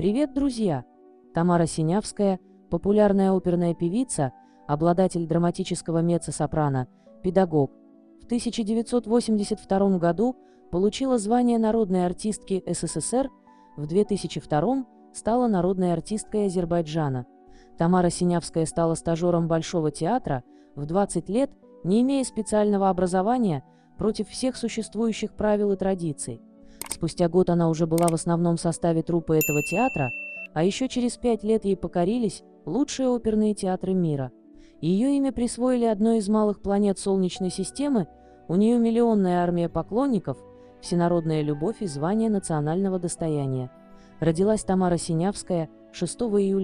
Привет, друзья! Тамара Синявская, популярная оперная певица, обладатель драматического меццо-сопрано, педагог. В 1982 году получила звание народной артистки СССР, в 2002 стала народной артисткой Азербайджана. Тамара Синявская стала стажером Большого театра в 20 лет, не имея специального образования, против всех существующих правил и традиций. Спустя год она уже была в основном составе труппы этого театра, а еще через 5 лет ей покорились лучшие оперные театры мира. Ее имя присвоили одной из малых планет Солнечной системы, у нее миллионная армия поклонников, всенародная любовь и звание национального достояния. Родилась Тамара Синявская 6 июля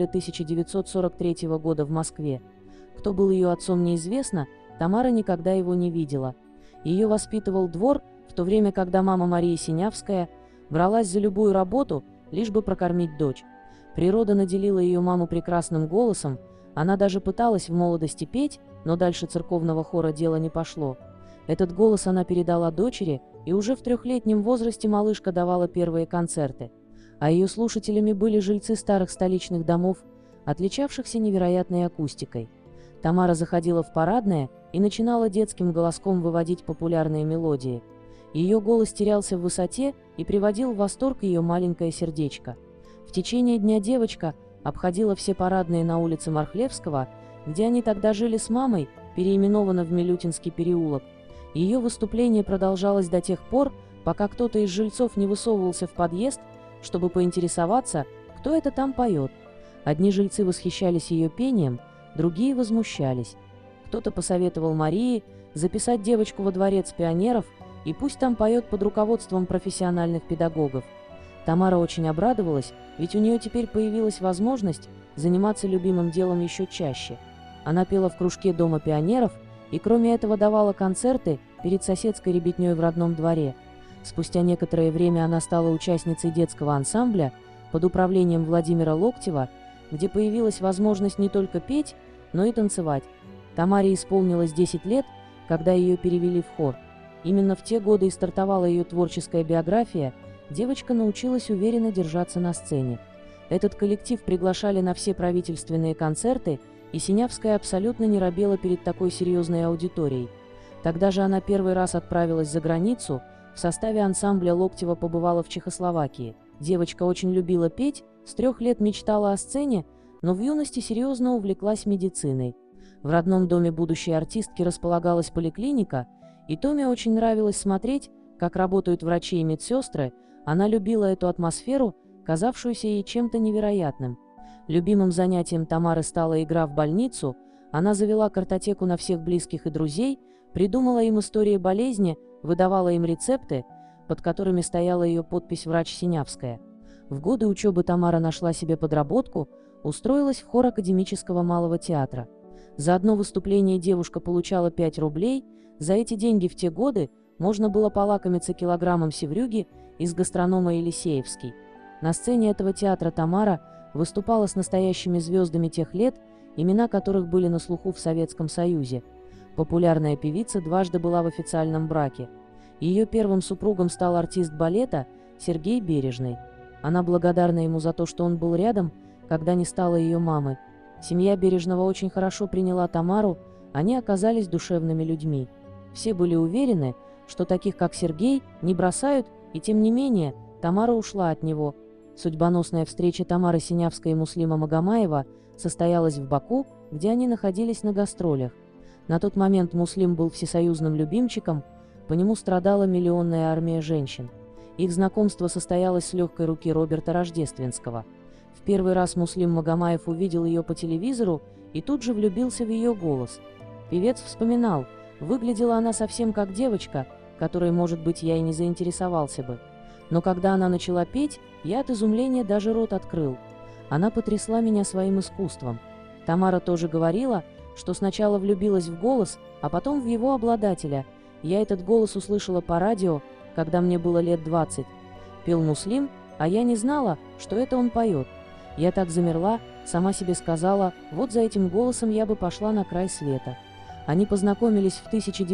1943 года в Москве. Кто был ее отцом, неизвестно, Тамара никогда его не видела. Ее воспитывал двор, в то время, когда мама Мария Синявская бралась за любую работу, лишь бы прокормить дочь. Природа наделила ее маму прекрасным голосом, она даже пыталась в молодости петь, но дальше церковного хора дело не пошло. Этот голос она передала дочери, и уже в 3-летнем возрасте малышка давала первые концерты. А ее слушателями были жильцы старых столичных домов, отличавшихся невероятной акустикой. Тамара заходила в парадное и начинала детским голоском выводить популярные мелодии. Ее голос терялся в высоте и приводил в восторг ее маленькое сердечко. В течение дня девочка обходила все парадные на улице Мархлевского, где они тогда жили с мамой, переименовано в Милютинский переулок. Ее выступление продолжалось до тех пор, пока кто-то из жильцов не высовывался в подъезд, чтобы поинтересоваться, кто это там поет. Одни жильцы восхищались ее пением, другие возмущались. Кто-то посоветовал Марии записать девочку во дворец пионеров, и пусть там поет под руководством профессиональных педагогов. Тамара очень обрадовалась, ведь у нее теперь появилась возможность заниматься любимым делом еще чаще. Она пела в кружке Дома пионеров и кроме этого давала концерты перед соседской ребятней в родном дворе. Спустя некоторое время она стала участницей детского ансамбля под управлением Владимира Локтева, где появилась возможность не только петь, но и танцевать. Тамаре исполнилось 10 лет, когда ее перевели в хор. Именно в те годы и стартовала ее творческая биография, девочка научилась уверенно держаться на сцене. Этот коллектив приглашали на все правительственные концерты, и Синявская абсолютно не робела перед такой серьезной аудиторией. Тогда же она первый раз отправилась за границу, в составе ансамбля Локтева побывала в Чехословакии. Девочка очень любила петь, с 3 лет мечтала о сцене, но в юности серьезно увлеклась медициной. В родном доме будущей артистки располагалась поликлиника, и Томе очень нравилось смотреть, как работают врачи и медсестры. Она любила эту атмосферу, казавшуюся ей чем-то невероятным. Любимым занятием Тамары стала игра в больницу, она завела картотеку на всех близких и друзей, придумала им истории болезни, выдавала им рецепты, под которыми стояла ее подпись «Врач Синявская». В годы учебы Тамара нашла себе подработку, устроилась в хор Академического малого театра. За одно выступление девушка получала 5 рублей, за эти деньги в те годы можно было полакомиться килограммом севрюги из гастронома Елисеевский. На сцене этого театра Тамара выступала с настоящими звездами тех лет, имена которых были на слуху в Советском Союзе. Популярная певица дважды была в официальном браке. Ее первым супругом стал артист балета Сергей Бережный. Она благодарна ему за то, что он был рядом, когда не стало ее мамы. Семья Бережного очень хорошо приняла Тамару, они оказались душевными людьми. Все были уверены, что таких, как Сергей, не бросают, и тем не менее Тамара ушла от него. Судьбоносная встреча Тамары Синявской и Муслима Магомаева состоялась в Баку, где они находились на гастролях. На тот момент Муслим был всесоюзным любимчиком, по нему страдала миллионная армия женщин. Их знакомство состоялось с легкой руки Роберта Рождественского. В первый раз Муслим Магомаев увидел ее по телевизору и тут же влюбился в ее голос. Певец вспоминал: выглядела она совсем как девочка, которой, может быть, я и не заинтересовался бы. Но когда она начала петь, я от изумления даже рот открыл. Она потрясла меня своим искусством. Тамара тоже говорила, что сначала влюбилась в голос, а потом в его обладателя. Я этот голос услышала по радио, когда мне было лет 20. Пел Муслим, а я не знала, что это он поет. Я так замерла, сама себе сказала, вот за этим голосом я бы пошла на край света. Они познакомились в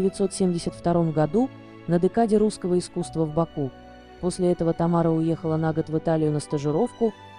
1972 году на декаде русского искусства в Баку. После этого Тамара уехала на год в Италию на стажировку,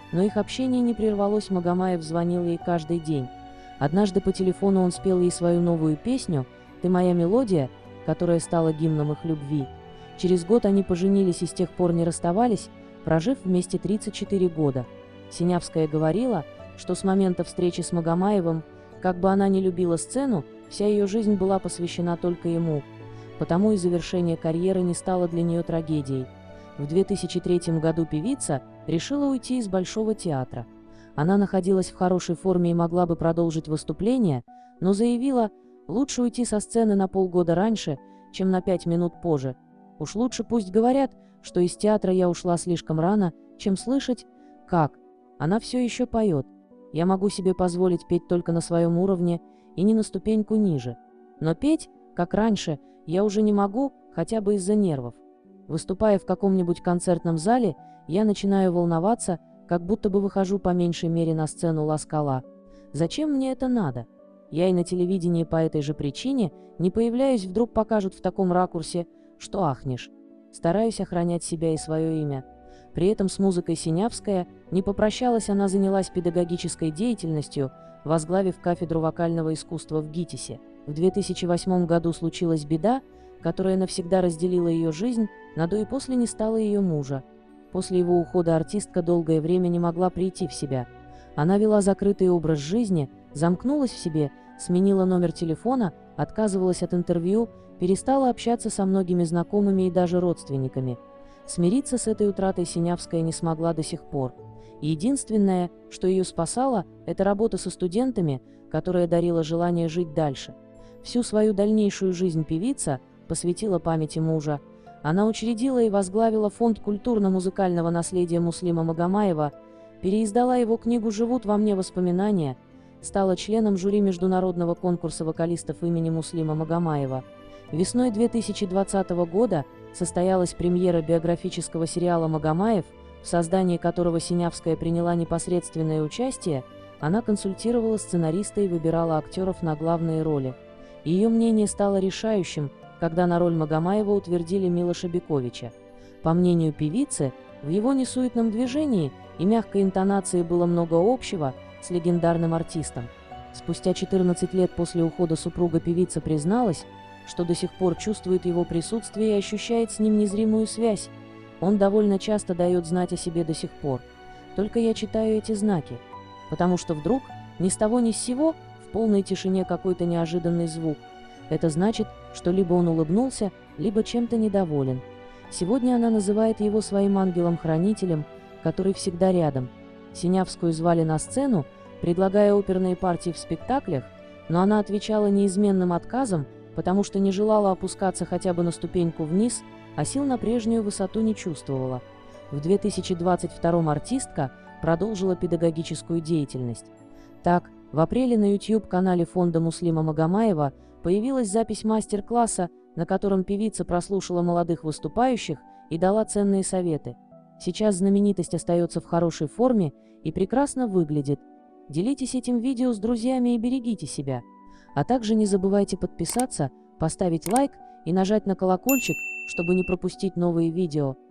Но их общение не прервалось, Магомаев звонил ей каждый день. Однажды по телефону он спел ей свою новую песню «Ты моя мелодия», которая стала гимном их любви. Через год они поженились и с тех пор не расставались, прожив вместе 34 года. Синявская говорила, что с момента встречи с Магомаевым, как бы она ни любила сцену, вся ее жизнь была посвящена только ему, потому и завершение карьеры не стало для нее трагедией. В 2003 году певица решила уйти из Большого театра. Она находилась в хорошей форме и могла бы продолжить выступление, но заявила, лучше уйти со сцены на полгода раньше, чем на 5 минут позже. Уж лучше пусть говорят, что из театра я ушла слишком рано, чем слышать, как она все еще поет. Я могу себе позволить петь только на своем уровне и не на ступеньку ниже. Но петь, как раньше, я уже не могу, хотя бы из-за нервов. Выступая в каком-нибудь концертном зале, я начинаю волноваться, как будто бы выхожу по меньшей мере на сцену Ла-Скала. Зачем мне это надо? Я и на телевидении по этой же причине не появляюсь, вдруг покажут в таком ракурсе, что ахнешь. Стараюсь охранять себя и свое имя. При этом с музыкой Синявская не попрощалась, она занялась педагогической деятельностью, возглавив кафедру вокального искусства в ГИТИСе. В 2008 году случилась беда, которая навсегда разделила ее жизнь, на до и после не стало ее мужа. После его ухода артистка долгое время не могла прийти в себя. Она вела закрытый образ жизни, замкнулась в себе, сменила номер телефона, отказывалась от интервью, перестала общаться со многими знакомыми и даже родственниками. Смириться с этой утратой Синявская не смогла до сих пор. Единственное, что ее спасало, это работа со студентами, которая дарила желание жить дальше. Всю свою дальнейшую жизнь певица посвятила памяти мужа. Она учредила и возглавила фонд культурно-музыкального наследия Муслима Магомаева, переиздала его книгу «Живут во мне воспоминания», стала членом жюри международного конкурса вокалистов имени Муслима Магомаева. Весной 2020 года состоялась премьера биографического сериала «Магомаев», в создании которого Синявская приняла непосредственное участие. Она консультировала сценариста и выбирала актеров на главные роли. Ее мнение стало решающим, когда на роль Магомаева утвердили Милоша Биковича. По мнению певицы, в его несуетном движении и мягкой интонации было много общего с легендарным артистом. Спустя 14 лет после ухода супруга певица призналась, что до сих пор чувствует его присутствие и ощущает с ним незримую связь. Он довольно часто дает знать о себе до сих пор. Только я читаю эти знаки, потому что вдруг, ни с того ни с сего, в полной тишине какой-то неожиданный звук. Это значит, что либо он улыбнулся, либо чем-то недоволен. Сегодня она называет его своим ангелом-хранителем, который всегда рядом. Синявскую звали на сцену, предлагая оперные партии в спектаклях, но она отвечала неизменным отказом, потому что не желала опускаться хотя бы на ступеньку вниз, а сил на прежнюю высоту не чувствовала. В 2022 артистка продолжила педагогическую деятельность. Так, в апреле на YouTube-канале фонда Муслима Магомаева появилась запись мастер-класса, на котором певица прослушала молодых выступающих и дала ценные советы. Сейчас знаменитость остается в хорошей форме и прекрасно выглядит. Делитесь этим видео с друзьями и берегите себя. А также не забывайте подписаться, поставить лайк и нажать на колокольчик, чтобы не пропустить новые видео.